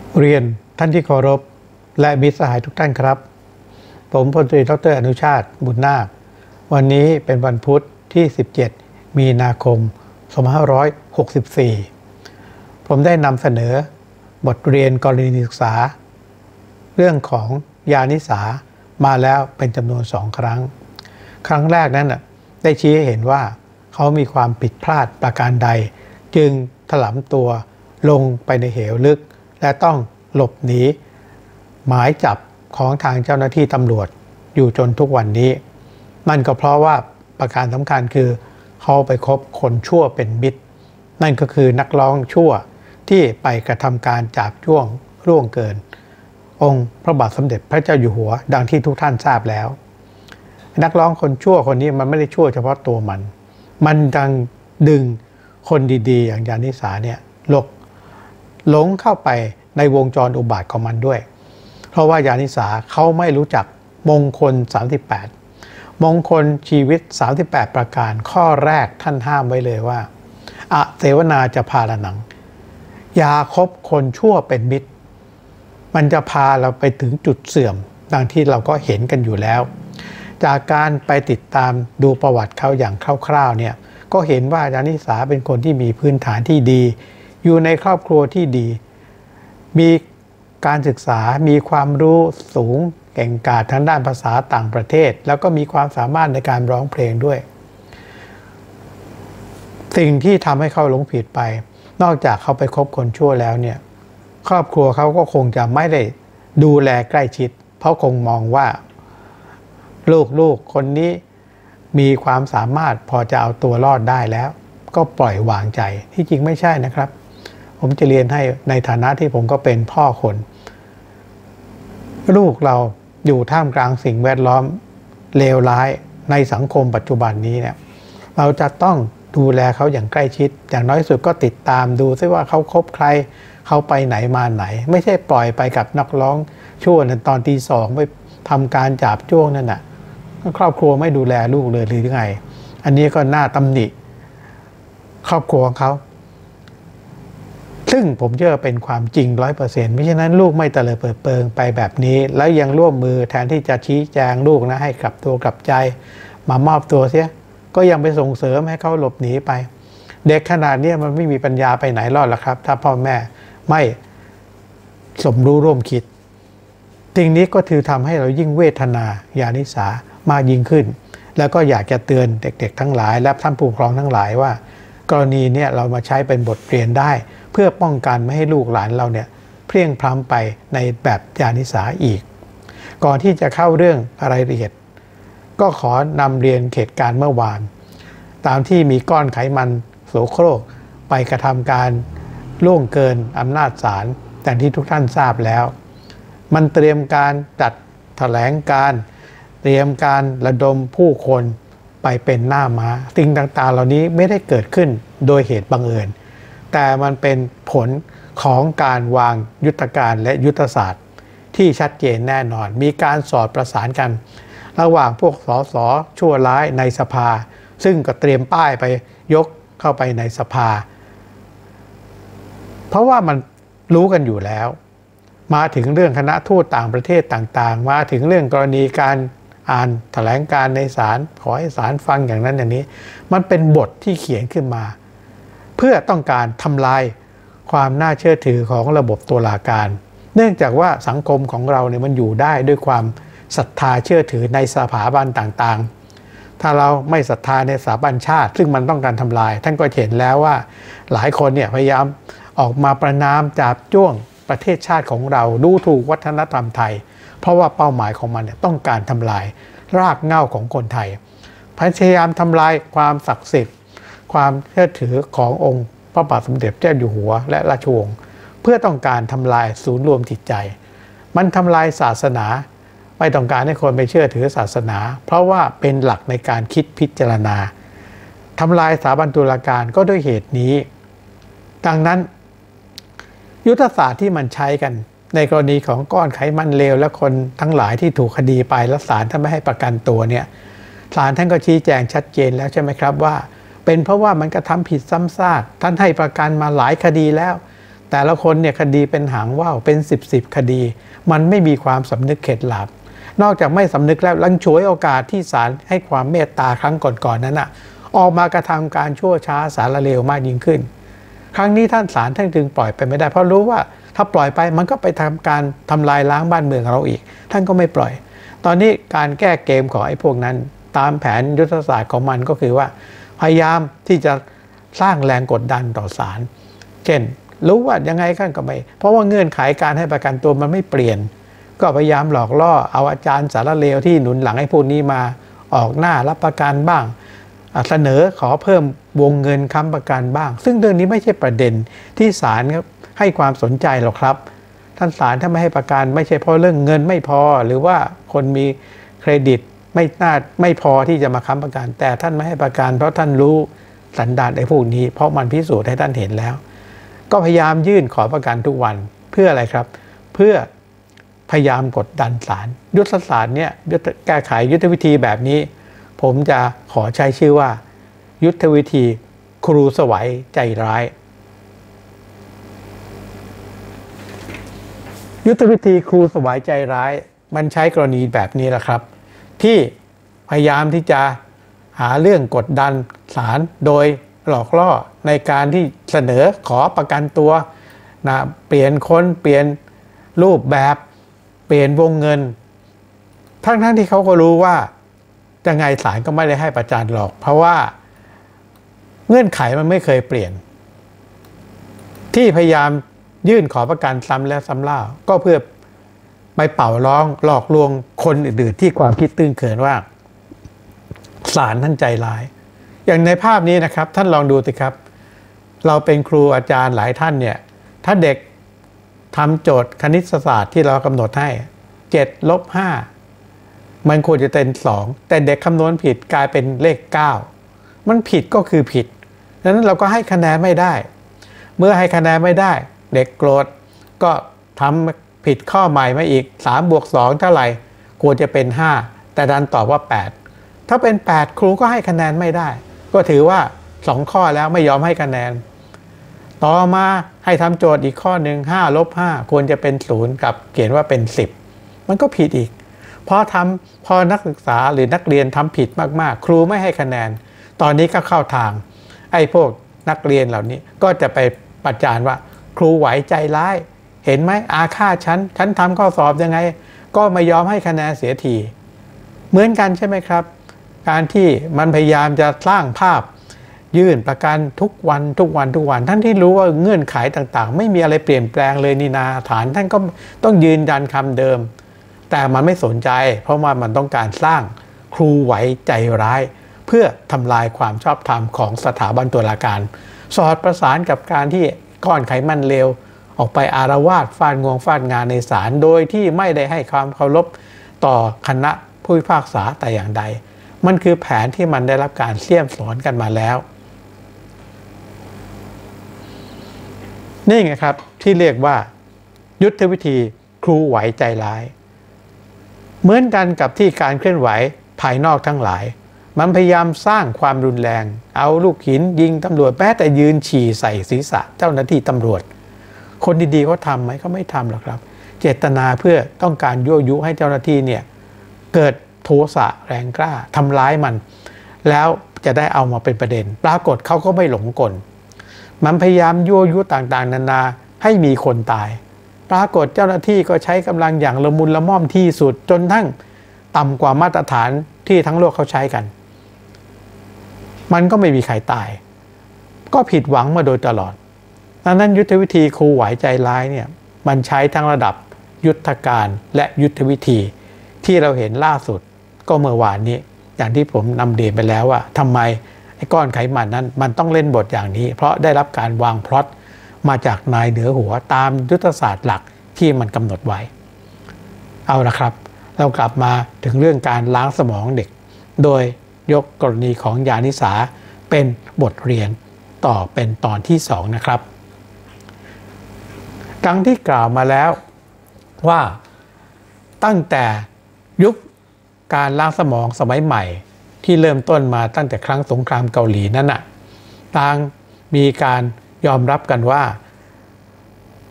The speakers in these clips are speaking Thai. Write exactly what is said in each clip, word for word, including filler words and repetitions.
เรียนท่านที่เคารพและมิตรสหายทุกท่านครับผมพลตรีดร.อนุชาติบุญนาควันนี้เป็นวันพุธที่สิบเจ็ดมีนาคมสองพันห้าร้อยหกสิบสี่ผมได้นำเสนอบทเรียนกรณีศึกษาเรื่องของยานิสามาแล้วเป็นจำนวนสองครั้งครั้งแรกนั้นได้ชี้ให้เห็นว่าเขามีความผิดพลาดประการใดจึงถลำตัวลงไปในเหวลึกและต้องหลบหนีหมายจับของทางเจ้าหน้าที่ตำรวจอยู่จนทุกวันนี้นั่นก็เพราะว่าประการสำคัญคือเขาไปคบคนชั่วเป็นมิตรนั่นก็คือนักร้องชั่วที่ไปกระทำการจาบจ้วงล่วงเกินองค์พระบาทสมเด็จพระเจ้าอยู่หัวดังที่ทุกท่านทราบแล้วนักร้องคนชั่วคนนี้มันไม่ได้ชั่วเฉพาะตัวมันมันดังดึงคนดีๆอย่างยานิสาเนี่ยหลงหลงเข้าไปในวงจรอุบาทของมันด้วยเพราะว่ายานิสาเขาไม่รู้จักมงคลสามสิบแปดมงคลชีวิตสามสิบแปดประการข้อแรกท่านห้ามไว้เลยว่าอะเสวนาจะพาละหนังอย่าคบคนชั่วเป็นมิตรมันจะพาเราไปถึงจุดเสื่อมดังที่เราก็เห็นกันอยู่แล้วจากการไปติดตามดูประวัติเขาอย่างคร่าวๆเนี่ยก็เห็นว่ายานิสาเป็นคนที่มีพื้นฐานที่ดีอยู่ในครอบครัวที่ดีมีการศึกษามีความรู้สูงเก่งกาจทางด้านภาษาต่างประเทศแล้วก็มีความสามารถในการร้องเพลงด้วยสิ่งที่ทำให้เขาหลงผิดไปนอกจากเขาไปคบคนชั่วแล้วเนี่ยครอบครัวเขาก็คงจะไม่ได้ดูแลใกล้ชิดเพราะคงมองว่าลูกๆคนนี้มีความสามารถพอจะเอาตัวรอดได้แล้วก็ปล่อยวางใจที่จริงไม่ใช่นะครับผมจะเรียนให้ในฐานะที่ผมก็เป็นพ่อคนลูกเราอยู่ท่ามกลางสิ่งแวดล้อมเลวร้ายในสังคมปัจจุบันนี้เนี่ยเราจะต้องดูแลเขาอย่างใกล้ชิดอย่างน้อยสุดก็ติดตามดูซิว่าเขาคบใครเขาไปไหนมาไหนไม่ใช่ปล่อยไปกับนักร้องชั่วนั้นตอนตีสองไปทำการจับจ้วงนั่นน่ะครอบครัวไม่ดูแลลูกเลยหรือไงอันนี้ก็น่าตำหนิครอบครัวของเขาซึ่งผมเชื่อเป็นความจริงร้อยเปอร์เซ็นต์ไม่ฉะนั้นลูกไม่เตลิดเปิดเปิงไปแบบนี้แล้วยังร่วมมือแทนที่จะชี้แจงลูกนะให้กลับตัวกลับใจมามอบตัวเสียก็ยังไปส่งเสริมให้เขาหลบหนีไปเด็กขนาดนี้มันไม่มีปัญญาไปไหนรอดหรอกครับถ้าพ่อแม่ไม่สมรู้ร่วมคิดสิ่งนี้ก็คือทำให้เรายิ่งเวทนายานิสามากยิ่งขึ้นแล้วก็อยากจะเตือนเด็กๆทั้งหลายและท่านผู้ปกครองทั้งหลายว่ากรณีนี้เรามาใช้เป็นบทเรียนได้เพื่อป้องกันไม่ให้ลูกหลานเราเนี่ยเพลียงพล้ำไปในแบบยานิสาอีกก่อนที่จะเข้าเรื่องรายละเอียดก็ขอนำเรียนเหตุการณ์เมื่อวานตามที่มีก้อนไขมันโสโครกไปกระทำการล่วงเกินอำนาจศาลแต่ที่ทุกท่านทราบแล้วมันเตรียมการจัดแถลงการเตรียมการระดมผู้คนไปเป็นหน้าม้าสิ่งต่างๆเหล่านี้ไม่ได้เกิดขึ้นโดยเหตุบังเอิญแต่มันเป็นผลของการวางยุทธการและยุทธศาสตร์ที่ชัดเจนแน่นอนมีการสอดประสานกันระหว่างพวกสสชั่วร้ายในสภาซึ่งก็เตรียมป้ายไปยกเข้าไปในสภาเพราะว่ามันรู้กันอยู่แล้วมาถึงเรื่องคณะทูตต่างประเทศต่างๆมาถึงเรื่องกรณีการอ่านแถลงการในศาลขอให้ศาลฟังอย่างนั้นอย่างนี้มันเป็นบทที่เขียนขึ้นมาเพื่อต้องการทำลายความน่าเชื่อถือของระบบตุลาการเนื่องจากว่าสังคมของเราเนี่ยมันอยู่ได้ด้วยความศรัทธาเชื่อถือในสถาบันต่างๆถ้าเราไม่ศรัทธาในสถาบันชาติซึ่งมันต้องการทำลายท่านก็เห็นแล้วว่าหลายคนเนี่ยพยายามออกมาประณามจาบจ้วงประเทศชาติของเราดูถูกวัฒนธรรมไทยเพราะว่าเป้าหมายของมันเนี่ยต้องการทำลายรากเหง้าของคนไทยพยายามทำลายความศักดิ์สิทธิ์ความเชื่อถือขององค์พระบาทสมเด็จเจ้าอยู่หัวและราชวงศ์เพื่อต้องการทำลายศูนย์รวมจิตใจมันทำลายศาสนาไม่ต้องการให้คนไปเชื่อถือศาสนาเพราะว่าเป็นหลักในการคิดพิจารณาทำลายสถาบันตุลาการก็ด้วยเหตุนี้ดังนั้นยุทธศาสตร์ที่มันใช้กันในกรณีของก้อนไขมันเลวและคนทั้งหลายที่ถูกคดีไปแล้วศาลท่านไม่ให้ประกันตัวเนี่ยศาลท่านก็ชี้แจงชัดเจนแล้วใช่ไหมครับว่าเป็นเพราะว่ามันกระทำผิดซ้ำซากท่านให้ประกันมาหลายคดีแล้วแต่ละคนเนี่ยคดีเป็นหางว่าวเป็นสิบสิบคดีมันไม่มีความสำนึกเข็ดหลาบนอกจากไม่สำนึกแล้วลังฉวยโอกาสที่ศาลให้ความเมตตาครั้งก่อนๆนั้นน่ะออกมากระทำการชั่วช้าสารเลวมากยิ่งขึ้นครั้งนี้ท่านศาลท่านจึงปล่อยไปไม่ได้เพราะรู้ว่าถ้าปล่อยไปมันก็ไปทำการทำลายล้างบ้านเมืองเราอีกท่านก็ไม่ปล่อยตอนนี้การแก้เกมของไอ้พวกนั้นตามแผนยุทธศาสตร์ของมันก็คือว่าพยายามที่จะสร้างแรงกดดันต่อศาลเช่นรู้ว่ายังไงกันก็ไม่เพราะว่าเงื่อนไขการให้ประกันตัวมันไม่เปลี่ยนก็พยายามหลอกล่อเอาอาจารย์สารเลวที่หนุนหลังให้พวกนี้มาออกหน้ารับประกันบ้างเสนอขอเพิ่มวงเงินค้ำประกันบ้างซึ่งเรื่องนี้ไม่ใช่ประเด็นที่ศาลให้ความสนใจหรอกครับท่านศาลถ้าไม่ให้ประกันไม่ใช่เพราะเรื่องเงินไม่พอหรือว่าคนมีเครดิตไม่น่าไม่พอที่จะมาค้ำประกันแต่ท่านไม่ให้ประกันเพราะท่านรู้สันดานไอ้พวกนี้เพราะมันพิสูจน์ให้ท่านเห็นแล้วก็พยายามยื่นขอประกันทุกวันเพื่ออะไรครับเพื่อพยายามกดดันศาลยุทธศาสตร์เนี่ยแก้ไขยุทธวิธีแบบนี้ผมจะขอใช้ชื่อว่ายุทธวิธีครูสวัยใจร้ายยุทธวิธีครูสวัยใจร้ายมันใช้กรณีแบบนี้แหละครับที่พยายามที่จะหาเรื่องกดดันศาลโดยหลอกล่อในการที่เสนอขอประกันตัวนะเปลี่ยนคนเปลี่ยนรูปแบบเปลี่ยนวงเงินทั้งทั้งที่เขาก็รู้ว่ายังไงศาลก็ไม่ได้ให้ประกันหรอกเพราะว่าเงื่อนไขมันไม่เคยเปลี่ยนที่พยายามยื่นขอประกันซ้ำแล้วซ้ำเล่าก็เพื่อไปเป่าร้องหลอกลวงคนอื่นๆที่ความคิดตื้นเขินว่าศาลท่านใจร้ายอย่างในภาพนี้นะครับท่านลองดูสิครับเราเป็นครูอาจารย์หลายท่านเนี่ยถ้าเด็กทำโจทย์คณิตศาสตร์ที่เรากำหนดให้เจ็ดลบห้ามันควรจะเป็นสองแต่เด็กคำนวณผิดกลายเป็นเลขเก้ามันผิดก็คือผิดดังนั้นเราก็ให้คะแนนไม่ได้เมื่อให้คะแนนไม่ได้เด็กโกรธก็ทำผิดข้อใหม่มาอีกสามบวกสองเท่าไหร่ควรจะเป็นห้าแต่ดันตอบว่าแปดถ้าเป็นแปดครูก็ให้คะแนนไม่ได้ก็ถือว่าสองข้อแล้วไม่ยอมให้คะแนนต่อมาให้ทำโจทย์อีกข้อหนึ่งห้าลบห้าควรจะเป็นศูนย์กับเขียนว่าเป็นสิบมันก็ผิดอีกพอทำพอนักศึกษาหรือนักเรียนทำผิดมากๆครูไม่ให้คะแนนตอนนี้ก็เข้าทางไอ้พวกนักเรียนเหล่านี้ก็จะไปประจานว่าครูไหวใจร้ายเห็นไหมอาฆาตฉันฉันทำข้อสอบยังไงก็ไม่ยอมให้คะแนนเสียทีเหมือนกันใช่ไหมครับการที่มันพยายามจะสร้างภาพยื่นประกันทุกวันทุกวันทุกวันท่านที่รู้ว่าเงื่อนไขต่างๆไม่มีอะไรเปลี่ยนแปลงเลยนี่นาฐานท่านก็ต้องยืนยันคำเดิมแต่มันไม่สนใจเพราะว่ามันต้องการสร้างครูไหวใจร้ายเพื่อทำลายความชอบธรรมของสถาบันตุลาการสอดประสานกับการที่ก้อนไขมันเลวออกไปอารวาสฟาดงวงฟาดงานในศาลโดยที่ไม่ได้ให้ความเคารพต่อคณะผู้พิพากษาแต่อย่างใดมันคือแผนที่มันได้รับการเสี่ยมสอนกันมาแล้วนี่ไงครับที่เรียกว่ายุทธวิธีครูไหวใจร้ายเหมือนกันกับที่การเคลื่อนไหวภายนอกทั้งหลายมันพยายามสร้างความรุนแรงเอาลูกหินยิงตำรวจแม้แต่ยืนฉี่ใส่ศีรษะเจ้าหน้าที่ตำรวจคนดีๆเขาทำไหมเขาไม่ทำหรอกครับเจตนาเพื่อต้องการยั่วยุให้เจ้าหน้าที่เนี่ยเกิดโทสะแรงกล้าทำร้ายมันแล้วจะได้เอามาเป็นประเด็นปรากฏเขาก็ไม่หลงกลมันพยายามยั่วยุต่างๆนานาให้มีคนตายปรากฏเจ้าหน้าที่ก็ใช้กำลังอย่างละมุนละม่อมที่สุดจนทั้งต่ำกว่ามาตรฐานที่ทั้งโลกเขาใช้กันมันก็ไม่มีใครตายก็ผิดหวังมาโดยตลอดดังนั้นยุทธวิธีครูไหวใจร้ายเนี่ยมันใช้ทั้งระดับยุทธการและยุทธวิธีที่เราเห็นล่าสุดก็เมื่อวานนี้อย่างที่ผมนำเรียนไปแล้วว่าทำไมไอ้ก้อนไขมันนั้นมันต้องเล่นบทอย่างนี้เพราะได้รับการวางพล็อตมาจากนายเหนือหัวตามยุทธศาสตร์หลักที่มันกำหนดไว้เอาละครับเรากลับมาถึงเรื่องการล้างสมองเด็กโดยยกกรณีของยานิสาเป็นบทเรียนต่อเป็นตอนที่สองนะครับดังที่กล่าวมาแล้วว่าตั้งแต่ยุคการล้างสมองสมัยใหม่ที่เริ่มต้นมาตั้งแต่ครั้งสงครามเกาหลีนั้นน่ะต่างมีการยอมรับกันว่า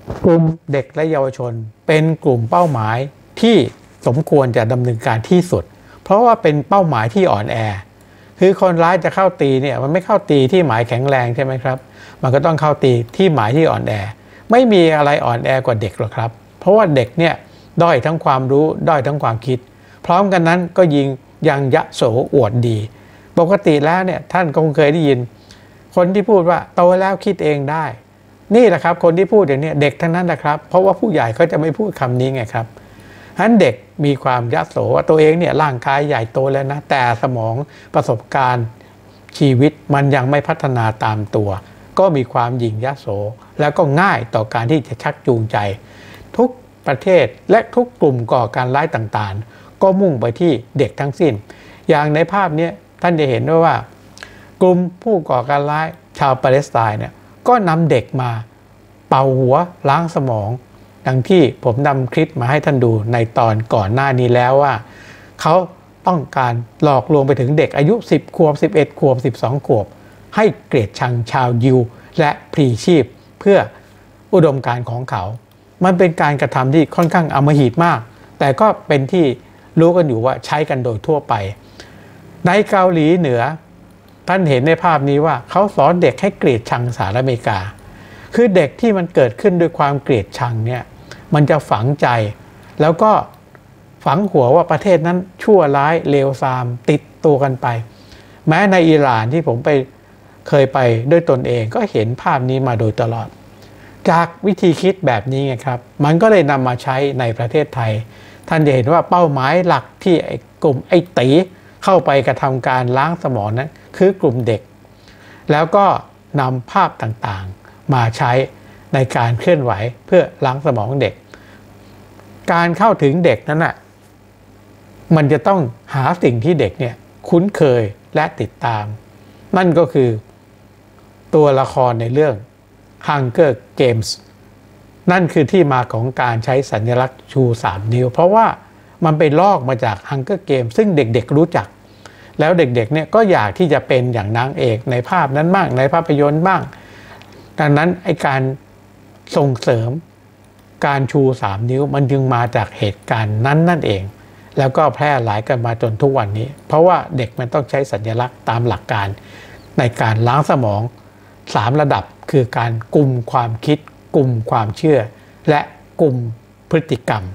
กลุ่มเด็กและเยาวชนเป็นกลุ่มเป้าหมายที่สมควรจะดำเนินการที่สุดเพราะว่าเป็นเป้าหมายที่อ่อนแอคือคนร้ายจะเข้าตีเนี่ยมันไม่เข้าตีที่หมายแข็งแรงใช่ไหมครับมันก็ต้องเข้าตีที่หมายที่อ่อนแอไม่มีอะไรอ่อนแอกว่าเด็กหรอกครับเพราะว่าเด็กเนี่ยด้อยทั้งความรู้ด้อยทั้งความคิดพร้อมกันนั้นก็ยิงยังยะโสอวดดีปกติแล้วเนี่ยท่านคงเคยได้ยินคนที่พูดว่าโตแล้วคิดเองได้นี่แหละครับคนที่พูดอย่างนี้เด็กทั้งนั้นแหละครับเพราะว่าผู้ใหญ่เขาจะไม่พูดคำนี้ไงครับฉะนั้นเด็กมีความยะโสว่าตัวเองเนี่ยร่างกายใหญ่โตแล้วนะแต่สมองประสบการณ์ชีวิตมันยังไม่พัฒนาตามตัวก็มีความหยิ่งยะโสแล้วก็ง่ายต่อการที่จะชักจูงใจทุกประเทศและทุกกลุ่มก่อการร้ายต่างๆก็มุ่งไปที่เด็กทั้งสิ้นอย่างในภาพนี้ท่านจะเห็นด้วยว่ากลุ่มผู้ก่อการร้ายชาวปาเลสไตน์เนี่ยก็นำเด็กมาเป่าหัวล้างสมองดังที่ผมนำคลิปมาให้ท่านดูในตอนก่อนหน้านี้แล้วว่าเขาต้องการหลอกลวงไปถึงเด็กอายุสิบขวบสิบเอ็ดขวบสิบสองขวบให้เกลียดชังชาวยิวและพลีชีพเพื่ออุดมการณ์ของเขามันเป็นการกระทำที่ค่อนข้างอำมหิตมากแต่ก็เป็นที่รู้กันอยู่ว่าใช้กันโดยทั่วไปในเกาหลีเหนือท่านเห็นในภาพนี้ว่าเขาสอนเด็กให้เกลียดชังสหรัฐอเมริกาคือเด็กที่มันเกิดขึ้นด้วยความเกลียดชังเนี่ยมันจะฝังใจแล้วก็ฝังหัวว่าประเทศนั้นชั่วร้ายเลวทรามติดตัวกันไปแม้ในอิหร่านที่ผมไปเคยไปด้วยตนเองก็เห็นภาพนี้มาโดยตลอดจากวิธีคิดแบบนี้ไงครับมันก็เลยนำมาใช้ในประเทศไทยท่านจะเห็นว่าเป้าหมายหลักที่ไอ้กลุ่มไอ้ตีเข้าไปกระทำการล้างสมองนั้นคือกลุ่มเด็กแล้วก็นำภาพต่างๆมาใช้ในการเคลื่อนไหวเพื่อล้างสมองเด็กการเข้าถึงเด็กนั้นน่ะมันจะต้องหาสิ่งที่เด็กเนี่ยคุ้นเคยและติดตามนั่นก็คือตัวละครในเรื่อง Hunger Games นั่นคือที่มาของการใช้สัญลักษณ์ชูสามนิ้วเพราะว่ามันไปลอกมาจาก Hunger Games ซึ่งเด็กๆรู้จักแล้วเด็กๆเนี่ยก็อยากที่จะเป็นอย่างนางเอกในภาพนั้นบ้างในภาพยนตร์บ้างดังนั้นไอ้การส่งเสริมการชูสามนิ้วมันจึงมาจากเหตุการณ์นั้นนั่นเองแล้วก็แพร่หลายกันมาจนทุกวันนี้เพราะว่าเด็กมันต้องใช้สัญลักษณ์ตามหลักการในการล้างสมองสามระดับคือการกลุ่มความคิดกลุ่มความเชื่อและกลุ่มพฤติกรรม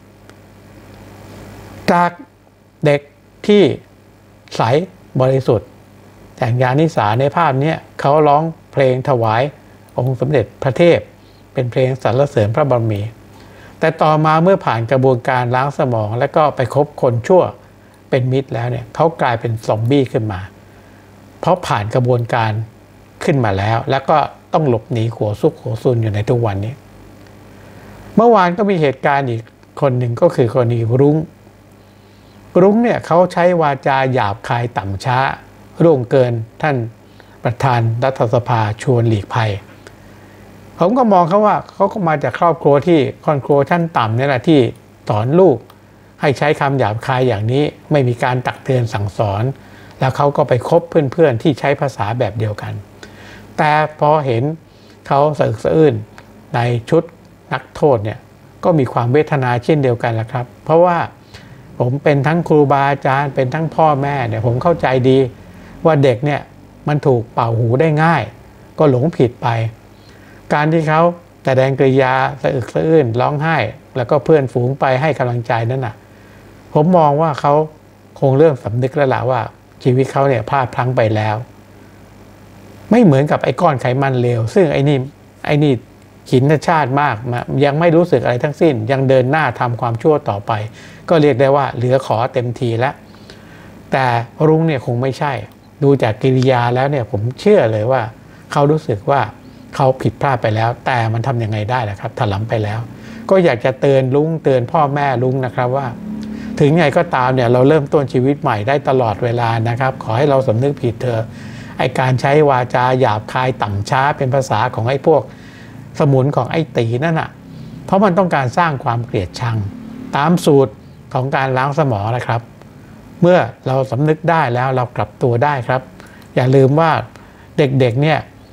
จากเด็กที่ใสบริสุทธิ์แต่งยานิสาในภาพนี้เขาร้องเพลงถวายองค์สมเด็จพระเทพเป็นเพลงสรรเสริญพระบารมีแต่ต่อมาเมื่อผ่านกระบวนการล้างสมองและก็ไปคบคนชั่วเป็นมิตรแล้วเนี่ยเขากลายเป็นซอมบี้ขึ้นมาเพราะผ่านกระบวนการขึ้นมาแล้วแล้วก็ต้องหลบหนีขัวซุกขัวซุนอยู่ในทุกวันนี้เมื่อวานก็มีเหตุการณ์อีกคนหนึ่งก็คือกรณีรุ้งรุ้งเนี่ยเขาใช้วาจาหยาบคายต่ำช้าร่วงเกินท่านประธานรัฐสภาชวนหลีกภัยผมก็มองเขาว่าเขาก็มาจากครอบครัวที่ครอบครัวชั้นต่ำนี่แหละที่สอนลูกให้ใช้คำหยาบคายอย่างนี้ไม่มีการตักเตือนสั่งสอนแล้วเขาก็ไปคบเพื่อนๆที่ใช้ภาษาแบบเดียวกันแต่พอเห็นเขาสะอึกสะอื้นในชุดนักโทษเนี่ยก็มีความเวทนาเช่นเดียวกันแหละครับเพราะว่าผมเป็นทั้งครูบาอาจารย์เป็นทั้งพ่อแม่เนี่ยผมเข้าใจดีว่าเด็กเนี่ยมันถูกเป่าหูได้ง่ายก็หลงผิดไปการที่เขาแสดงกริยาสะอึกสะอื้นร้องไห้แล้วก็เพื่อนฝูงไปให้กำลังใจนั่นน่ะผมมองว่าเขาคงเริ่มสำนึกแล้วล่ะว่าชีวิตเขาเนี่ยพลาดพลั้งไปแล้วไม่เหมือนกับไอ้ก้อนไขมันเลวซึ่งไอ้นี่ไอ้นี่หินชาติมากยังไม่รู้สึกอะไรทั้งสิ้นยังเดินหน้าทำความชั่วต่อไปก็เรียกได้ว่าเหลือขอเต็มทีแล้วแต่รุ้งเนี่ยคงไม่ใช่ดูจากกิริยาแล้วเนี่ยผมเชื่อเลยว่าเขารู้สึกว่าเขาผิดพลาดไปแล้วแต่มันทำยังไงได้ล่ะครับถลำไปแล้วก็อยากจะเตือนลุงเตือนพ่อแม่ลุงนะครับว่าถึงไงก็ตามเนี่ยเราเริ่มต้นชีวิตใหม่ได้ตลอดเวลานะครับขอให้เราสำนึกผิดเถอะไอการใช้วาจาหยาบคายต่ำช้าเป็นภาษาของไอ้พวกสมุนของไอ้ตีนั่นน่ะเพราะมันต้องการสร้างความเกลียดชังตามสูตรของการล้างสมองนะครับเมื่อเราสำนึกได้แล้วเรากลับตัวได้ครับอย่าลืมว่าเด็กๆเนี่ย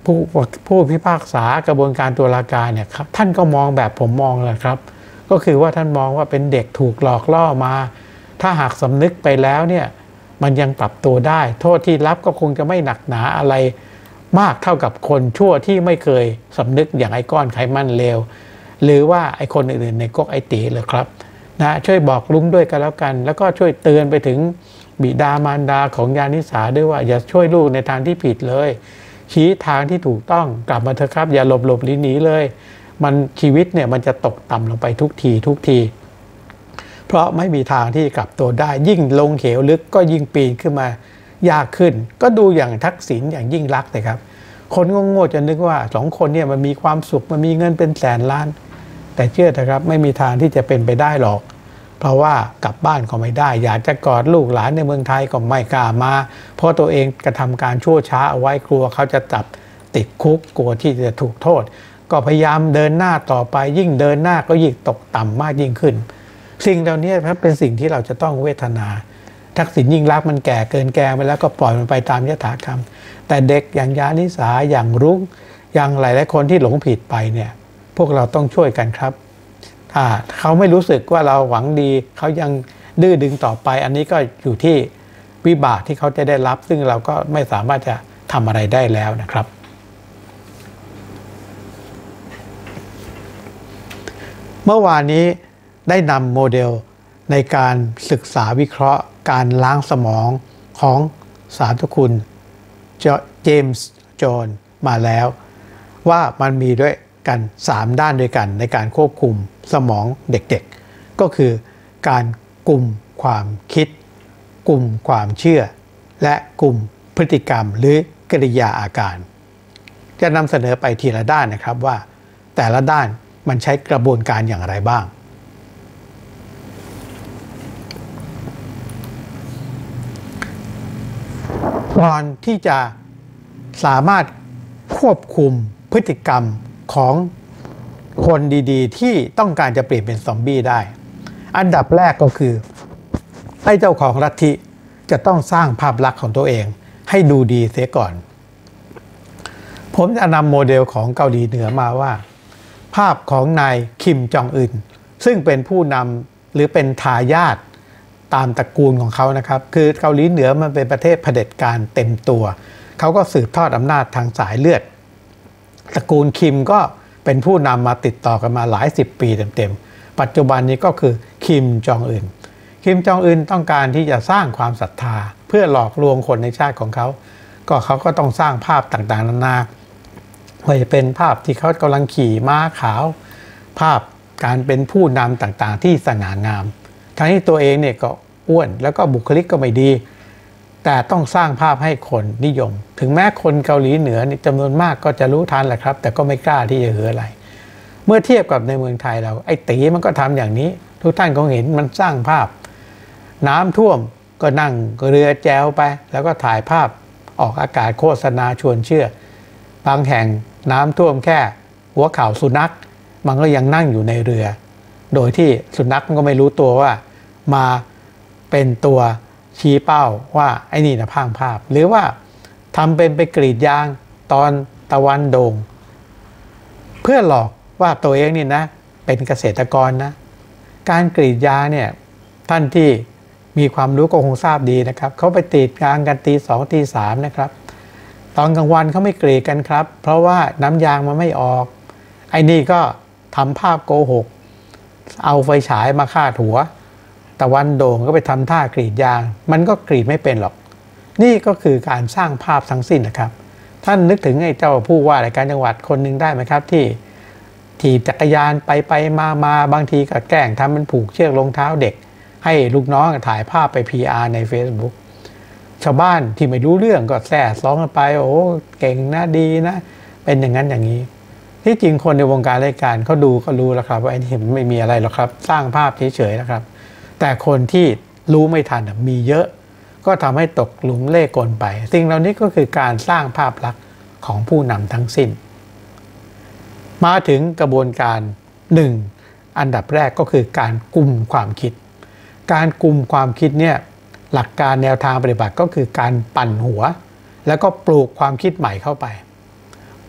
ผู้ผู้พิพากษากระบวนการตุลาการเนี่ยครับท่านก็มองแบบผมมองแหละครับก็คือว่าท่านมองว่าเป็นเด็กถูกหลอกล่อมาถ้าหากสำนึกไปแล้วเนี่ยมันยังปรับตัวได้โทษที่รับก็คงจะไม่หนักหนาอะไรมากเท่ากับคนชั่วที่ไม่เคยสำนึกอย่างไอ้ก้อนไขมันเลวหรือว่าไอ้คนอื่นๆในก๊กไอตีเลยครับนะช่วยบอกลุงด้วยกันแล้วกันแล้วก็ช่วยเตือนไปถึงบิดามารดาของยานิสาด้วยว่าอย่าช่วยลูกในทางที่ผิดเลยชี้ทางที่ถูกต้องกลับมาเถอะครับอย่าหลบหลบหลีหนีเลยมันชีวิตเนี่ยมันจะตกต่ำลงไปทุกทีทุกทีเพราะไม่มีทางที่กลับตัวได้ยิ่งลงเหวลึกก็ยิ่งปีนขึ้นมายากขึ้นก็ดูอย่างทักษิณอย่างยิ่งลักษณ์เลยครับคนโง่ๆจะนึกว่าสองคนเนี่ยมันมีความสุขมันมีเงินเป็นแสนล้านแต่เชื่อเถอะครับไม่มีทางที่จะเป็นไปได้หรอกเพราะว่ากลับบ้านก็ไม่ได้อยากจะกอดลูกหลานในเมืองไทยก็ไม่กล้ามาเพราะตัวเองกระทำการชั่วช้าเอาไว้กลัวเขาจะจับติดคุกกลัวที่จะถูกโทษก็พยายามเดินหน้าต่อไปยิ่งเดินหน้าก็ยิ่งตกต่ำมากยิ่งขึ้นสิ่งเหล่านี้ครับเป็นสิ่งที่เราจะต้องเวทนาทักษิณยิ่งลักษณ์มันแก่เกินแก่ไปแล้วก็ปล่อยมันไปตามยถากรรมแต่เด็กอย่างยานิสาอย่างรุ้งอย่างหลายๆคนที่หลงผิดไปเนี่ยพวกเราต้องช่วยกันครับถ้าเขาไม่รู้สึกว่าเราหวังดีเขายังดื้อดึงต่อไปอันนี้ก็อยู่ที่วิบากที่เขาจะได้รับซึ่งเราก็ไม่สามารถจะทำอะไรได้แล้วนะครับเมื่อวานนี้ได้นำโมเดลในการศึกษาวิเคราะห์การล้างสมองของสาธุคุณเจมส์จอห์นมาแล้วว่ามันมีด้วยกันสามด้านด้วยกันในการควบคุมสมองเด็กๆก็คือการกลุ่มความคิดกลุ่มความเชื่อและกลุ่มพฤติกรรมหรือกริยาอาการจะนำเสนอไปทีละด้านนะครับว่าแต่ละด้านมันใช้กระบวนการอย่างไรบ้างก่อนที่จะสามารถควบคุมพฤติกรรมของคนดีๆที่ต้องการจะเปลี่ยนเป็นซอมบี้ได้อันดับแรกก็คือให้เจ้าของลัทธิจะต้องสร้างภาพลักษณ์ของตัวเองให้ดูดีเสียก่อนผมจะนำโมเดลของเกาหลีเหนือมาว่าภาพของนายคิมจองอึนซึ่งเป็นผู้นำหรือเป็นทายาทตามตระกูลของเขานะครับคือเกาหลีเหนือมันเป็นประเทศเผด็จการเต็มตัวเขาก็สืบทอดอำนาจทางสายเลือดตระกูลคิมก็เป็นผู้นำมาติดต่อกันมาหลายสิบปีเต็มๆปัจจุบันนี้ก็คือคิมจองอึนคิมจองอึนต้องการที่จะสร้างความศรัทธาเพื่อหลอกลวงคนในชาติของเขาก็เขาก็ต้องสร้างภาพต่างๆนานาว่าจะเป็นภาพที่เขากำลังขี่ม้าขาวภาพการเป็นผู้นำต่างๆที่สง่างามทั้งที่ตัวเองเนี่ยก็อ้วนแล้วก็บุคลิกก็ไม่ดีแต่ต้องสร้างภาพให้คนนิยมถึงแม้คนเกาหลีเหนือนี่จำนวนมากก็จะรู้ทันแหละครับแต่ก็ไม่กล้าที่จะเหืออะไรเมื่อเทียบกับในเมืองไทยเราไอ้ตีมันก็ทำอย่างนี้ทุกท่านก็เห็นมันสร้างภาพน้ำท่วมก็นั่งเรือแจวไปแล้วก็ถ่ายภาพออกอากาศโฆษณาชวนเชื่อบางแห่งน้ำท่วมแค่หัวเข่าสุนัขมันก็ยังนั่งอยู่ในเรือโดยที่สุนัขมันก็ไม่รู้ตัวว่ามาเป็นตัวชี้เป้าว่าไอ้นี่นะพังภาพหรือว่าทำเป็นไปกรีดยางตอนตะวันโด่งเพื่อหลอกว่าตัวเองนี่นะเป็นเกษตรกรนะการกรีดยางเนี่ยท่านที่มีความรู้ก็คงทราบดีนะครับเขาไปตียางกันตีสองตีสามนะครับตอนกลางวันเขาไม่กรีดกันครับเพราะว่าน้ำยางมันไม่ออกไอ้นี่ก็ทำภาพโกหกเอาไฟฉายมาคาดหัวตะวันโด่งก็ไปทำท่ากรีดยางมันก็กรีดไม่เป็นหรอกนี่ก็คือการสร้างภาพทั้งสิ้นนะครับท่านนึกถึงไอ้เจ้าผู้ว่าราชการจังหวัดคนหนึ่งได้ไหมครับที่ขี่จักรยานไปไปมามาบางทีก็แกล้งทำมันผูกเชือกรองเท้าเด็กให้ลูกน้องถ่ายภาพไป พี อาร์ ใน Facebook ชาวบ้านที่ไม่รู้เรื่องก็แซ่ซ้องกันไปโอ้เก่งนะดีนะเป็นอย่างนั้นอย่างนี้ที่จริงคนในวงการราชการเขาดูก็รู้แล้วครับว่าไอ้นี่ไม่มีอะไรหรอกครับสร้างภาพเฉยๆนะครับแต่คนที่รู้ไม่ทันมีเยอะก็ทำให้ตกหลุมเล่ห์กลไปสิ่งเหล่านี้ก็คือการสร้างภาพลักษณ์ของผู้นำทั้งสิ้นมาถึงกระบวนการหนึ่งอันดับแรกก็คือการกุมความคิดการกุมความคิดเนี่ยหลักการแนวทางปฏิบัติก็คือการปั่นหัวแล้วก็ปลูกความคิดใหม่เข้าไป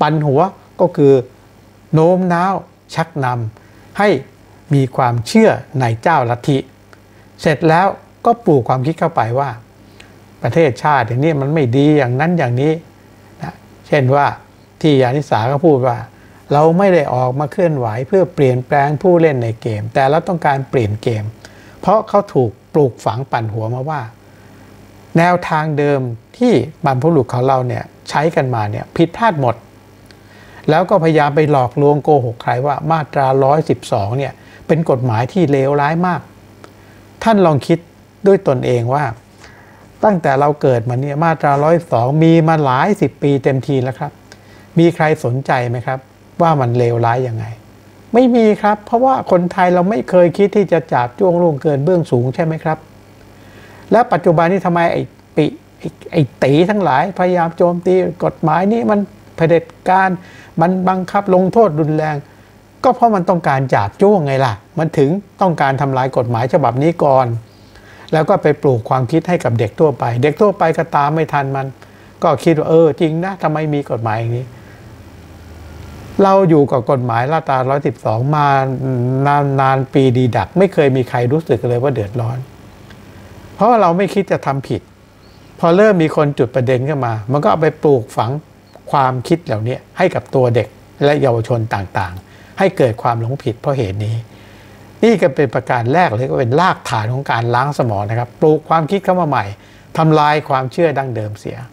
ปั่นหัวก็คือโน้มน้าวชักนำให้มีความเชื่อในเจ้าลัทธิเสร็จแล้วก็ปลูกความคิดเข้าไปว่าประเทศชาติอย่างนี้มันไม่ดีอย่างนั้นอย่างนี้นะเช่นว่าที่ยานิสาก็พูดว่าเราไม่ได้ออกมาเคลื่อนไหวเพื่อเปลี่ยนแปลงผู้เล่นในเกมแต่เราต้องการเปลี่ยนเกมเพราะเขาถูกปลูกฝังปั่นหัวมาว่าแนวทางเดิมที่บรรพบุรุษของเราเนี่ยใช้กันมาเนี่ยผิดพลาดหมดแล้วก็พยายามไปหลอกลวงโกหกใครว่ามาตราหนึ่งร้อยสิบสองเนี่ยเป็นกฎหมายที่เลวร้ายมากท่านลองคิดด้วยตนเองว่าตั้งแต่เราเกิดมาเนี่ยมาตราหนึ่งร้อยสองมีมาหลายสิบปีเต็มทีแล้วครับมีใครสนใจไหมครับว่ามันเลวร้ายยังไงไม่มีครับเพราะว่าคนไทยเราไม่เคยคิดที่จะจับจ้วงล่วงเกินเบื้องสูงใช่ไหมครับแล้วปัจจุบันนี้ทำไมไอ้ปิไอ้ไอ้ตีทั้งหลายพยายามโจมตีกฎหมายนี้มันเผด็จการมันบังคับลงโทษรุนแรงก็เพราะมันต้องการจับจ้วงไงล่ะมันถึงต้องการทำลายกฎหมายฉบับนี้ก่อนแล้วก็ไปปลูกความคิดให้กับเด็กทั่วไปเด็กทั่วไปก็ตามไม่ทันมันก็คิดว่าเออจริงนะทำไมมีกฎหมายอย่างนี้เราอยู่กับกฎหมายมาตราหนึ่งร้อยสิบสองมานานนานปีดีดักไม่เคยมีใครรู้สึกเลยว่าเดือดร้อนเพราะว่าเราไม่คิดจะทำผิดพอเริ่มมีคนจุดประเด็นขึ้นมามันก็เอาไปปลูกฝังความคิดเหล่านี้ให้กับตัวเด็กและเยาวชนต่างๆให้เกิดความหลงผิดเพราะเหตุนี้นี่ก็เป็นประการแรกเลยก็เป็นรากฐานของการล้างสมองนะครับปลูกความคิดเข้ามาใหม่ทำลายความเชื่อดั้งเดิมเสีย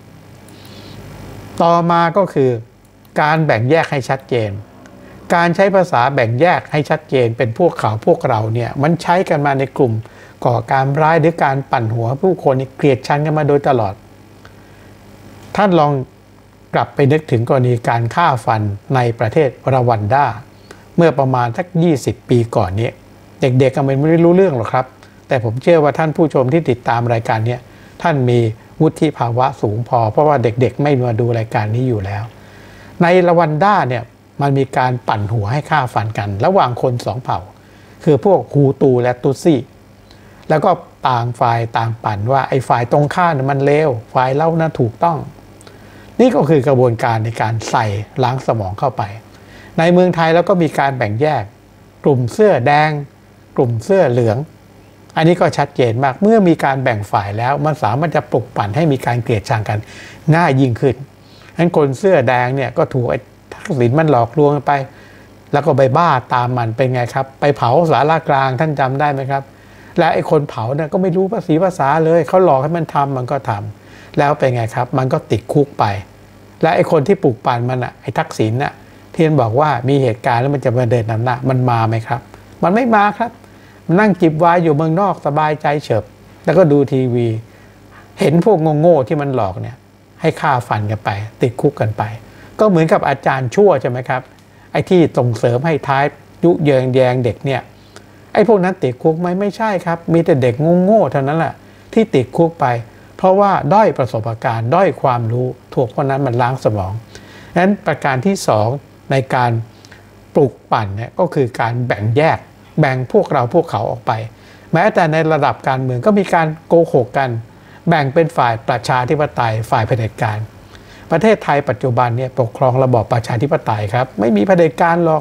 ต่อมาก็คือการแบ่งแยกให้ชัดเจนการใช้ภาษาแบ่งแยกให้ชัดเจนเป็นพวกเขาพวกเราเนี่ยมันใช้กันมาในกลุ่มก่อการร้ายหรือการปั่นหัวผู้คนเกลียดชังกันมาโดยตลอดท่านลองกลับไปนึกถึงกรณีการฆ่าฟันในประเทศรวันดาเมื่อประมาณสักยี่สิบปีก่อนนี้เด็กๆก็ไม่ได้รู้เรื่องหรอกครับแต่ผมเชื่อว่าท่านผู้ชมที่ติดตามรายการนี้ท่านมีวุฒิภาวะสูงพอเพราะว่าเด็กๆไม่มาดูรายการนี้อยู่แล้วในรวันดาเนี่ยมันมีการปั่นหัวให้ฆ่าฟันกันระหว่างคนสองเผ่าคือพวกฮูตูและตุตซี่แล้วก็ต่างฝ่ายต่างปั่นว่าไอ้ฝ่ายตรงข้ามมันเลวฝ่ายเรานะถูกต้องนี่ก็คือกระบวนการในการใส่ล้างสมองเข้าไปในเมืองไทยแล้วก็มีการแบ่งแยกกลุ่มเสื้อแดงกลุ่มเสื้อเหลืองอันนี้ก็ชัดเจนมากเมื่อมีการแบ่งฝ่ายแล้วมันสามารถจะปลุกปั่นให้มีการเกลียดชังกันง่ายยิ่งขึ้นงั้นคนเสื้อแดงเนี่ยก็ถูกไอ้ทักษิณมันหลอกลวงไปแล้วก็ไปบ้าตามมันเป็นไงครับไปเผาศาลากลางท่านจำได้ไหมครับและไอ้คนเผาเนี่ยก็ไม่รู้ภาษีภาษาเลยเขาหลอกให้มันทำมันก็ทำแล้วเป็นไงครับมันก็ติดคุกไปและไอ้คนที่ปลุกปั่นมันอ่ะไอ้ทักษิณน่ะที่มันบอกว่ามีเหตุการณ์แล้วมันจะมาเดินนำหน้ามันมาไหมครับมันไม่มาครับมันนั่งจิบไวน์อยู่เมืองนอกสบายใจเฉิบแล้วก็ดูทีวีเห็นพวกโง่ๆที่มันหลอกเนี่ยให้ฆ่าฟันกันไปติดคุกกันไปก็เหมือนกับอาจารย์ชั่วใช่ไหมครับไอ้ที่ส่งเสริมให้ท้ายยุเยิงแยงเด็กเนี่ยไอ้พวกนั้นติดคุกไหมไม่ใช่ครับมีแต่เด็กโง่ๆเท่านั้นแหละที่ติดคุกไปเพราะว่าด้อยประสบการณ์ด้อยความรู้ถูกเพราะนั้นมันล้างสมองนั้นประการที่สองในการปลุกปั่นเนี่ยก็คือการแบ่งแยกแบ่งพวกเราพวกเขาออกไปแม้แต่ในระดับการเมืองก็มีการโกหกกันแบ่งเป็นฝ่ายประชาธิปไตยฝ่ายเผด็จการประเทศไทยปัจจุบันเนี่ยปกครองระบอบประชาธิปไตยครับไม่มีเผด็จการหรอก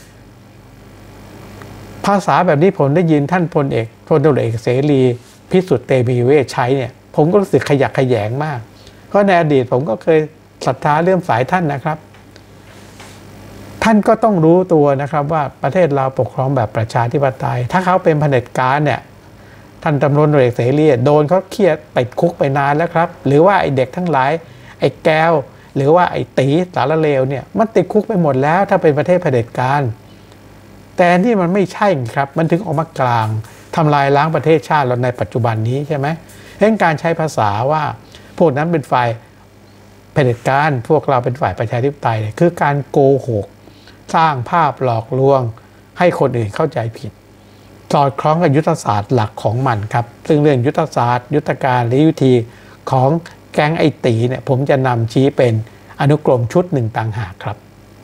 ภาษาแบบนี้ผมได้ยินท่านพลเอกพลตำรวจเอกเสรีพิสุทธิ์เตมีเวชใช้เนี่ยผมก็รู้สึกขยักขยแยงมากเพราะในอดีตผมก็เคยศรัทธาเลื่อมใสท่านนะครับท่านก็ต้องรู้ตัวนะครับว่าประเทศเราปกครองแบบประชาธิปไตยถ้าเขาเป็นเผด็จการเนี่ยท่านตำรวจเอกเสรีโดนเขาเครียดติดคุกไปนานแล้วครับหรือว่าไอ้เด็กทั้งหลายไอ้แก้วหรือว่าไอ้ตีสารเลวเนี่ยมันติดคุกไปหมดแล้วถ้าเป็นประเทศเผด็จการแต่นี่มันไม่ใช่ครับมันถึงออกมากลางทำลายล้างประเทศชาติเราในปัจจุบันนี้ใช่ไหมเรื่องการใช้ภาษาว่าพวกนั้นเป็นฝ่ายเผด็จการพวกเราเป็นฝ่ายประชาธิปไตยเนี่ยคือการโกหกสร้างภาพหลอกลวงให้คนอื่นเข้าใจผิดสอดคล้องกับยุทธศาสตร์หลักของมันครับซึ่งเรื่องยุทธศาสตร์ยุทธการหรือวิธีของแก๊งไอตีเนี่ยผมจะนำชี้เป็นอนุกรมชุดหนึ่งต่างหากครับ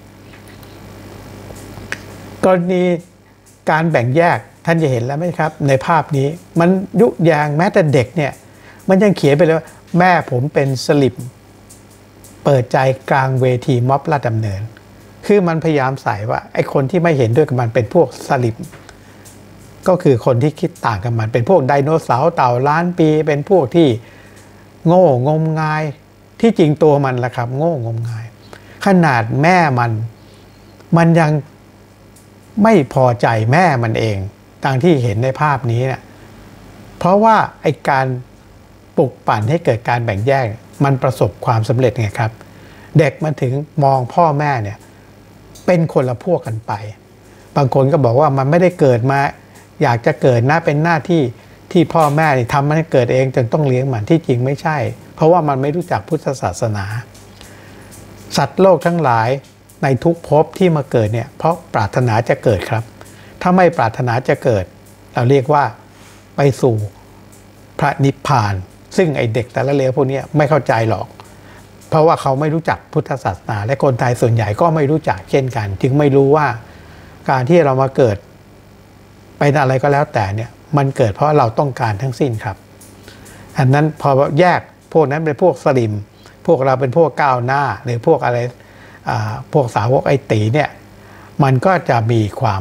กรณีการแบ่งแยกท่านจะเห็นแล้วไหมครับในภาพนี้มันยุยงแม้แต่เด็กเนี่ยมันยังเขียนไปเลยว่าแม่ผมเป็นสลิมเปิดใจกลางเวทีม็อบลาดดำเนินคือมันพยายามใส่ว่าไอ้คนที่ไม่เห็นด้วยกับมันเป็นพวกสลิมก็คือคนที่คิดต่างกับมันเป็นพวกไดโนเสาร์เต่าล้านปีเป็นพวกที่โง่งมงายที่จริงตัวมันล่ะครับโง่งมงายขนาดแม่มันมันยังไม่พอใจแม่มันเองตามที่เห็นในภาพนี้เนี่ยเพราะว่าไอ้การปลุกปั่นให้เกิดการแบ่งแยกมันประสบความสำเร็จไงครับเด็กมันถึงมองพ่อแม่เนี่ยเป็นคนละพวกกันไปบางคนก็บอกว่ามันไม่ได้เกิดมาอยากจะเกิดนะเป็นหน้าที่ที่พ่อแม่ทำมันให้เกิดเองจนต้องเลี้ยงมันที่จริงไม่ใช่เพราะว่ามันไม่รู้จักพุทธศาสนาสัตว์โลกทั้งหลายในทุกภพที่มาเกิดเนี่ยเพราะปรารถนาจะเกิดครับถ้าไม่ปรารถนาจะเกิดเราเรียกว่าไปสู่พระนิพพานซึ่งไอเด็กแต่ละเลวพวกนี้ไม่เข้าใจหรอกเพราะว่าเขาไม่รู้จักพุทธศาสนาและคนไทยส่วนใหญ่ก็ไม่รู้จักเช่นกันจึงไม่รู้ว่าการที่เรามาเกิดไปอะไรก็แล้วแต่เนี่ยมันเกิดเพราะเราต้องการทั้งสิ้นครับอันนั้นพอแยกพวกนั้นเป็นพวกสลิมพวกเราเป็นพวกก้าวหน้าหรือพวกอะไรพวกสาวกไอตีเนี่ยมันก็จะมีความ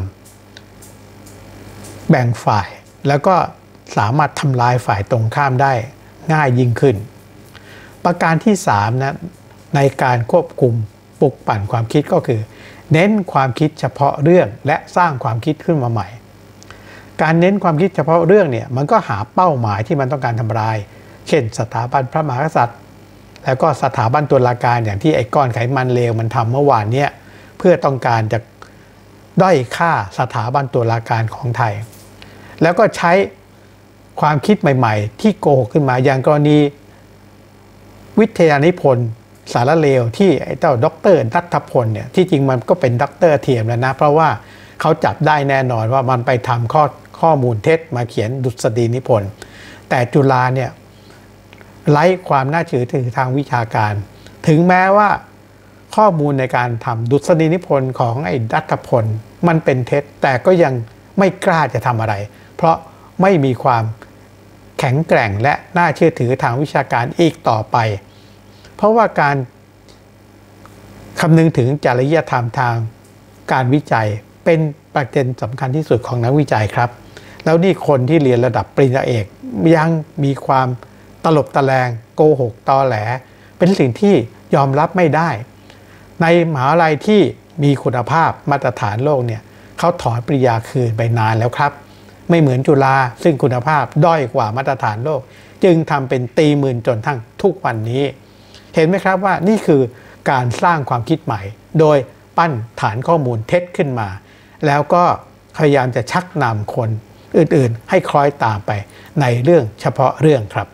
แบ่งฝ่ายแล้วก็สามารถทำลายฝ่ายตรงข้ามได้ง่ายยิ่งขึ้นประการที่สามนะในการควบคุมปลุกปั่นความคิดก็คือเน้นความคิดเฉพาะเรื่องและสร้างความคิดขึ้นมาใหม่การเน้นความคิดเฉพาะเรื่องเนี่ยมันก็หาเป้าหมายที่มันต้องการทำลายเช่นสถาบันพระมหากษัตริย์แล้วก็สถาบันตุลาการอย่างที่ไอ้ก้อนไขมันเลวมันทำเมื่อวานเนี่ยเพื่อต้องการจะด้อยค่าสถาบันตุลาการของไทยแล้วก็ใช้ความคิดใหม่ๆที่โกหกขึ้นมาอย่างกรณีวิทยานิพนธ์สารเลวที่ไอ้เจ้าด็อกเตอร์นัทพลเนี่ยที่จริงมันก็เป็นด็อกเตอร์เทียมแล้วนะเพราะว่าเขาจับได้แน่นอนว่ามันไปทำข้อข้อมูลเท็จมาเขียนดุษฎีนิพนธ์แต่จุฬาเนี่ยไร้ความน่าเชื่อถือทางวิชาการถึงแม้ว่าข้อมูลในการทำดุษฎีนิพนธ์ของไอ้นัทพลมันเป็นเท็จแต่ก็ยังไม่กล้าจะทำอะไรเพราะไม่มีความแข็งแกร่งและน่าเชื่อถือทางวิชาการอีกต่อไปเพราะว่าการคำนึงถึงจริยธรรมทางการวิจัยเป็นประเด็นสำคัญที่สุดของนักวิจัยครับแล้วนี่คนที่เรียนระดับปริญญาเอกยังมีความตลบตะแลงโกหกตอแหลเป็นสิ่งที่ยอมรับไม่ได้ในมหาวิทยาลัยที่มีคุณภาพมาตรฐานโลกเนี่ยเขาถอนปริญญาคืนไปนานแล้วครับไม่เหมือนจุฬาซึ่งคุณภาพด้อยกว่ามาตรฐานโลกจึงทำเป็นตีหมื่นจนทั้งทุกวันนี้เห็นไหมครับว่านี่คือการสร้างความคิดใหม่โดยปั้นฐานข้อมูลเท็จขึ้นมาแล้วก็พยายามจะชักนำคนอื่นๆให้คล้อยตามไปในเรื่องเฉพาะเรื่องครับ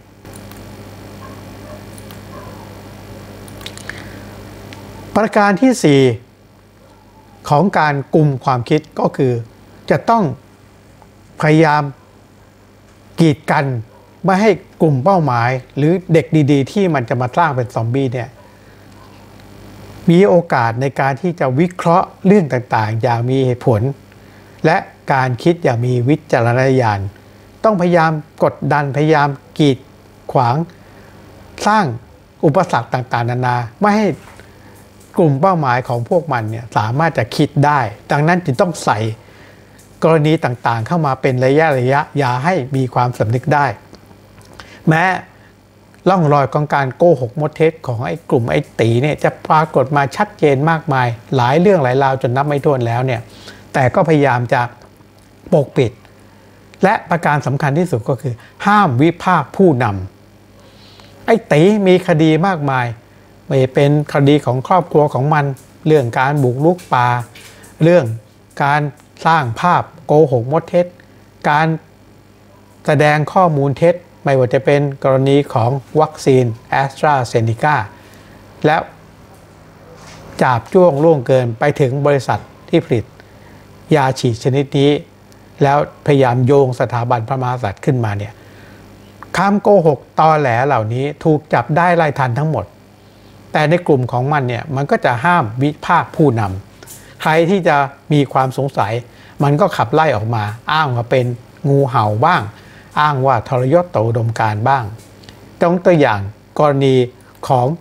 ประการที่สี่ของการกุมความคิดก็คือจะต้องพยายามกีดกันไม่ให้กลุ่มเป้าหมายหรือเด็กดีๆที่มันจะมาสร้างเป็นซอมบี้เนี่ยมีโอกาสในการที่จะวิเคราะห์เรื่องต่างๆอย่างมีเหตุผลและการคิดอย่างมีวิจารณญาณต้องพยายามกดดันพยายามกีดขวางสร้างอุปสรรคต่างๆนานาไม่ให้กลุ่มเป้าหมายของพวกมันเนี่ยสามารถจะคิดได้ดังนั้นจึงต้องใส่กรณีต่างๆเข้ามาเป็นระยะระยะอย่าให้มีความสำนึกได้แม้ร่องรอยของการโกหกมดเท็จของไอ้กลุ่มไอ้ตีเนี่ยจะปรากฏมาชัดเจนมากมายหลายเรื่องหลายราวจนนับไม่ถ้วนแล้วเนี่ยแต่ก็พยายามจะปกปิดและประการสำคัญที่สุดก็คือห้ามวิพากษ์ผู้นำไอ้ตีมีคดีมากมายไม่เป็นคดีของครอบครัวของมันเรื่องการบุกรุกป่าเรื่องการสร้างภาพโกหกมดเท็จการแสดงข้อมูลเท็จไม่ว่าจะเป็นกรณีของวัคซีนแอสตราเซเนกาแล้วจาบจ้วงล่วงเกินไปถึงบริษัทที่ผลิตยาฉีดชนิดนี้แล้วพยายามโยงสถาบันพระมหากษัตริย์ขึ้นมาเนี่ยคำโกหกตอแหลเหล่านี้ถูกจับได้ไล่ทันทั้งหมดแต่ในกลุ่มของมันเนี่ยมันก็จะห้ามวิพากษ์ผู้นำใครที่จะมีความสงสัยมันก็ขับไล่ออกมาอ้างว่าเป็นงูเห่าบ้างอ้างว่าทรยศต่ออุดมการณ์บ้างต้องตัวอย่างกรณีของ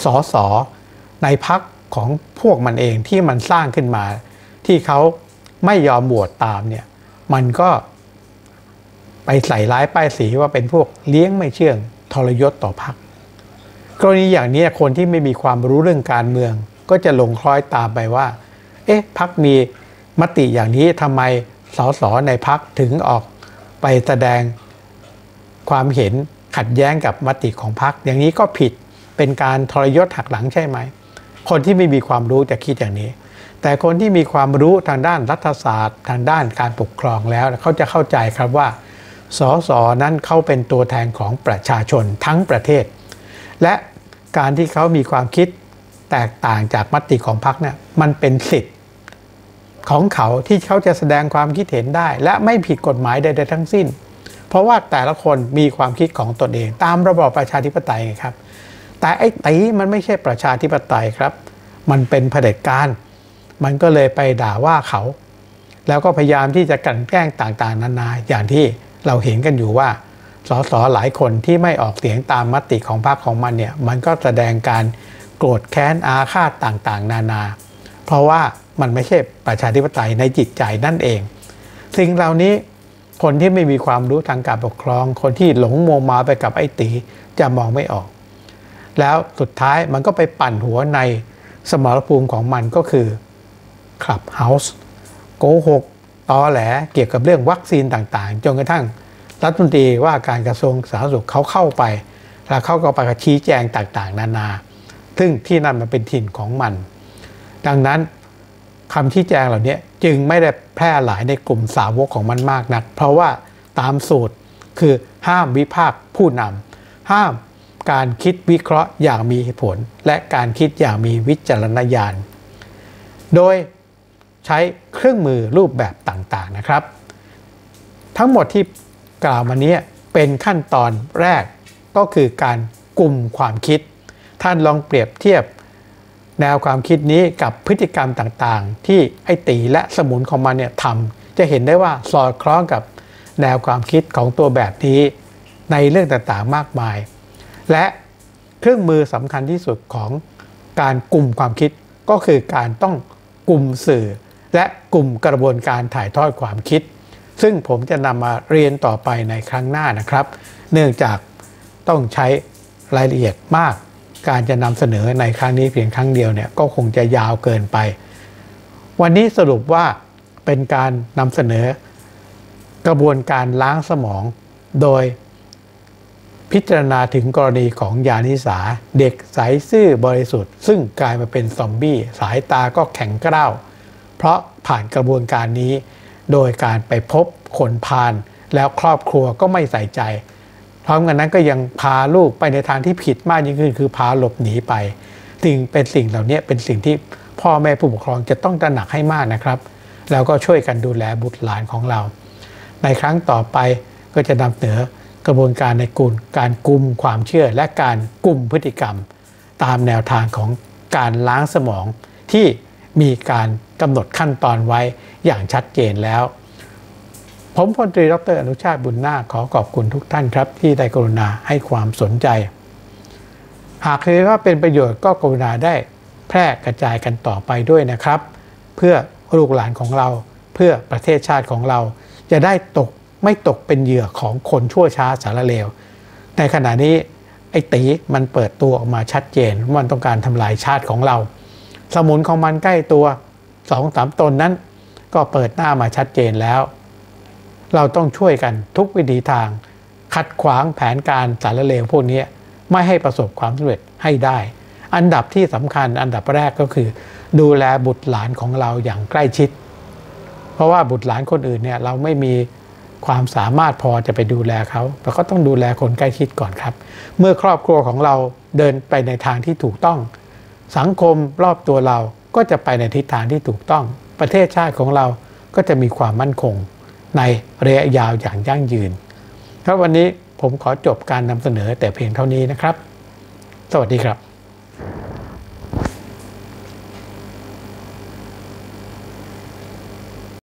สสในพรรคของพวกมันเองที่มันสร้างขึ้นมาที่เขาไม่ยอมโหวตตามเนี่ยมันก็ไปใส่ร้ายป้ายสีว่าเป็นพวกเลี้ยงไม่เชื่องทรยศต่อพรรคกรณีอย่างนี้คนที่ไม่มีความรู้เรื่องการเมืองก็จะลงคล้อยตามไปว่าเอ๊ะพรรคมีมติอย่างนี้ทำไมสสในพรรคถึงออกไปแสดงความเห็นขัดแย้งกับมติของพรรคอย่างนี้ก็ผิดเป็นการทรยศหักหลังใช่ไหมคนที่ไม่มีความรู้จะคิดอย่างนี้แต่คนที่มีความรู้ทางด้านรัฐศาสตร์ทางด้านการปกครองแล้วเขาจะเข้าใจครับว่าสสนั้นเขาเป็นตัวแทนของประชาชนทั้งประเทศและการที่เขามีความคิดแตกต่างจากมติของพรรคเนี่ยมันเป็นสิทธิ์ของเขาที่เขาจะแสดงความคิดเห็นได้และไม่ผิดกฎหมายใดๆทั้งสิ้นเพราะว่าแต่ละคนมีความคิดของตนเองตามระบอบประชาธิปไตยไงครับแต่ไอ้ตีมันไม่ใช่ประชาธิปไตยครับมันเป็นเผด็จการมันก็เลยไปด่าว่าเขาแล้วก็พยายามที่จะกลั่นแกล้งต่างๆนานาอย่างที่เราเห็นกันอยู่ว่าสสหลายคนที่ไม่ออกเสียงตามมติของพรรคของมันเนี่ยมันก็แสดงการโกรธแค้นอาฆาตต่างๆนานาเพราะว่ามันไม่ใช่ประชาธิปไตยในจิตใจนั่นเองสิ่งเหล่านี้คนที่ไม่มีความรู้ทางการปกครองคนที่หลงมัวเมาไปกับไอ้ตีจะมองไม่ออกแล้วสุดท้ายมันก็ไปปั่นหัวในสมรภูมิของมันก็คือคลับเฮาส์โกหกตอแหลเกี่ยวกับเรื่องวัคซีนต่างๆจนกระทั่งรัฐมนตรีว่าการกระทรวงสาธารณสุขเขาเข้าไปแล้วเขาก็ไปชี้แจงต่างๆนานาซึ่งที่นั่นมันเป็นถิ่นของมันดังนั้นคำชี้แจงเหล่านี้จึงไม่ได้แพร่หลายในกลุ่มสาวกของมันมากนักเพราะว่าตามสูตรคือห้ามวิพากษ์ผู้นำห้ามการคิดวิเคราะห์อย่างมีเหตุผลและการคิดอย่างมีวิจารณญาณโดยใช้เครื่องมือรูปแบบต่างๆนะครับทั้งหมดที่กล่าวมานี้เป็นขั้นตอนแรกก็คือการกลุ่มความคิดท่านลองเปรียบเทียบแนวความคิดนี้กับพฤติกรรมต่างๆที่ไอ้ตีและสมุนของมันเนี่ยทำจะเห็นได้ว่าสอดคล้องกับแนวความคิดของตัวแบบนี้ในเรื่องต่างๆมากมายและเครื่องมือสำคัญที่สุดของการกลุ่มความคิดก็คือการต้องกลุ่มสื่อและกลุ่มกระบวนการถ่ายทอดความคิดซึ่งผมจะนำมาเรียนต่อไปในครั้งหน้านะครับเนื่องจากต้องใช้รายละเอียดมากการจะนำเสนอในครั้งนี้เพียงครั้งเดียวเนี่ยก็คงจะยาวเกินไปวันนี้สรุปว่าเป็นการนำเสนอกระบวนการล้างสมองโดยพิจารณาถึงกรณีของยานิสาเด็กใสซื่อบริสุทธิ์ซึ่งกลายมาเป็นซอมบี้สายตาก็แข็งกร้าวเพราะผ่านกระบวนการนี้โดยการไปพบคนพาลแล้วครอบครัวก็ไม่ใส่ใจพร้อมกันนั้นก็ยังพาลูกไปในทางที่ผิดมากยิ่งขึ้นคือพาหลบหนีไปสิ่งเป็นสิ่งเหล่านี้เป็นสิ่งที่พ่อแม่ผู้ปกครองจะต้องตระหนักให้มากนะครับแล้วก็ช่วยกันดูแลบุตรหลานของเราในครั้งต่อไปก็จะนำเสนอกระบวนการในกลุ่มการกลุ่มความเชื่อและการกลุ่มพฤติกรรมตามแนวทางของการล้างสมองที่มีการกำหนดขั้นตอนไว้อย่างชัดเจนแล้วผมพลตรีดร.อนุชาติบุญนาคขอขอบคุณทุกท่านครับที่ได้กรุณาให้ความสนใจหากคิดว่าเป็นประโยชน์ก็กรุณาได้แพร่กระจายกันต่อไปด้วยนะครับเพื่อลูกหลานของเราเพื่อประเทศชาติของเราจะได้ตกไม่ตกเป็นเหยื่อของคนชั่วช้าสารเลวในขณะนี้ไอ้ตีมันเปิดตัวออกมาชัดเจนว่ามันต้องการทำลายชาติของเราสมุนของมันใกล้ตัวสองสามตนนั้นก็เปิดหน้ามาชัดเจนแล้วเราต้องช่วยกันทุกวิถีทางขัดขวางแผนการสารเลวพวกนี้ไม่ให้ประสบความสำเร็จให้ได้อันดับที่สำคัญอันดับแรกก็คือดูแลบุตรหลานของเราอย่างใกล้ชิดเพราะว่าบุตรหลานคนอื่นเนี่ยเราไม่มีความสามารถพอจะไปดูแลเขาแต่ก็ต้องดูแลคนใกล้ชิดก่อนครับเมื่อครอบครัวของเราเดินไปในทางที่ถูกต้องสังคมรอบตัวเราก็จะไปในทิศทางที่ถูกต้องประเทศชาติของเราก็จะมีความมั่นคงในระยะยาวอย่างยั่งยืนครับวันนี้ผมขอจบการนำเสนอแต่เพียงเท่านี้นะครับสวัสดีครับ